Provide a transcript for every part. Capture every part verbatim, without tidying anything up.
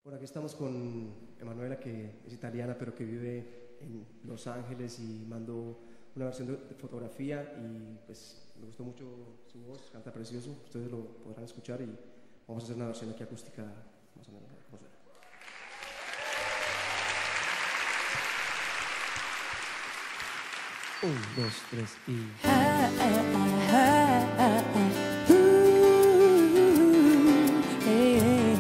Bueno, aquí estamos con Emanuela, que es italiana pero que vive en Los Ángeles y mandó una versión de, de fotografía y pues me gustó mucho su voz, canta precioso, ustedes lo podrán escuchar y vamos a hacer una versión aquí acústica más o menos como suena. Un, dos, tres y... Ah, ah, ah, ah, ah, ah. Uh, eh, eh.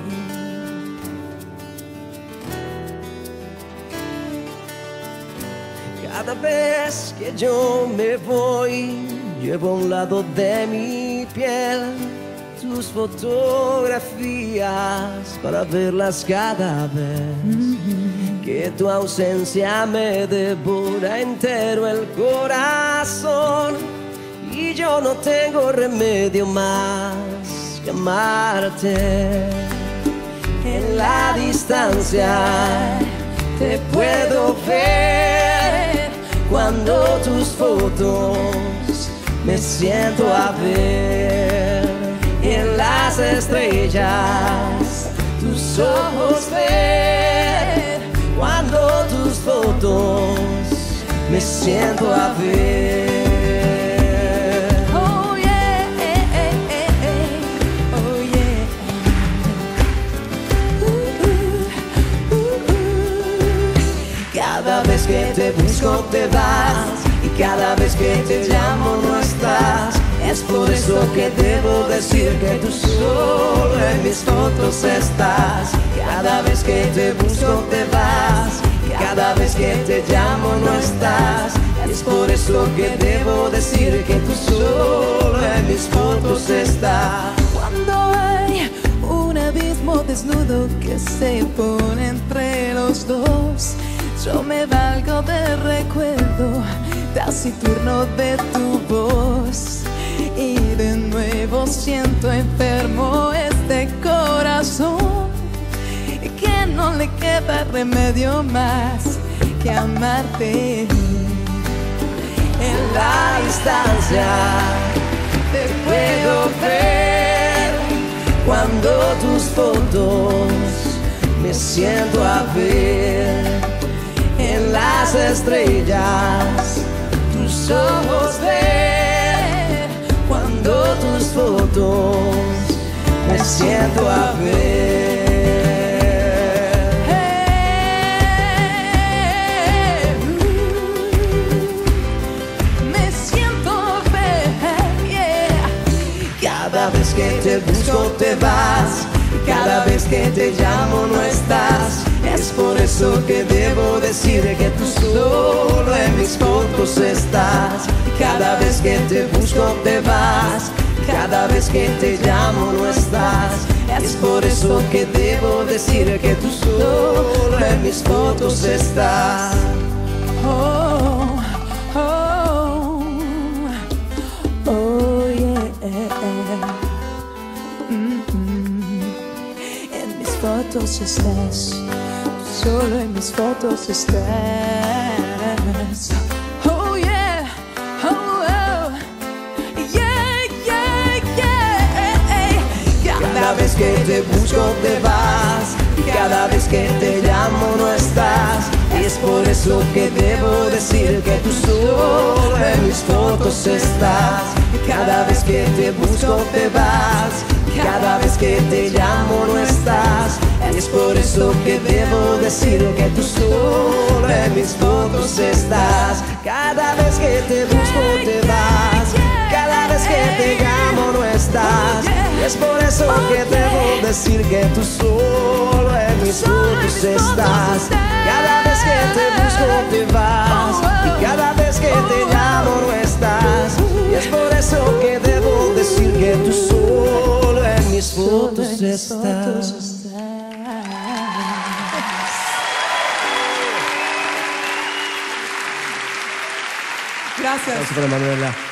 Cada vez que yo me voy, llevo a un lado de mi piel tus fotografías para verlas cada vez. Mm-hmm. Que tu ausencia me devora entero el corazón y yo no tengo remedio más que amarte. En la distancia te puedo ver cuando tus fotos me siento a ver. En las estrellas tus ojos ver cuando tus fotos me siento a ver. Oh yeah, eh, eh, eh, eh. Oh yeah. Uh, uh, uh, uh. Cada vez que te busco te vas y cada vez que te llamo no estás. Es por eso que debo decir que tú solo en mis fotos estás. Cada vez que te busco te vas, cada vez que te llamo no estás. Es por eso que debo decir que tú solo en mis fotos estás. Cuando hay un abismo desnudo que se pone entre los dos, yo me valgo de recuerdo taciturno de tu voz. Y de nuevo siento enfermo este corazón, que no le queda remedio más que amarte. En la distancia te puedo ver cuando tus fotos me siento a ver. En las estrellas tus ojos ver cuando tus fotos me siento a ver. Hey, me siento a ver, yeah. Cada vez que te busco te vas, cada vez que te llamo no estás. Es por eso que debo decir que tú solo en mis fotos estás. Cada vez que te busco te vas, cada vez que te llamo no estás. Es por eso que debo decir que tú solo en mis fotos estás. Oh, oh, oh yeah. Mm-mm. En mis fotos estás, solo en mis fotos estás. Oh yeah, oh, oh. Yeah, yeah, yeah. Cada vez que te busco te vas, cada vez que te llamo no estás. Es por eso que debo decir que tú solo en mis fotos estás. Cada vez que te busco te vas, cada vez que te llamo no estás. Es por eso que debo decir que tú solo en mis fotos estás. Cada vez que te busco te vas, cada vez que te llamo no estás. Es por eso que debo decir que tú solo en mis fotos estás. Cada vez que te busco te vas y cada vez que te llamo no estás. Y es por eso que debo decir que tú solo en mis fotos estás. Gracias. Gracias por Emanuela.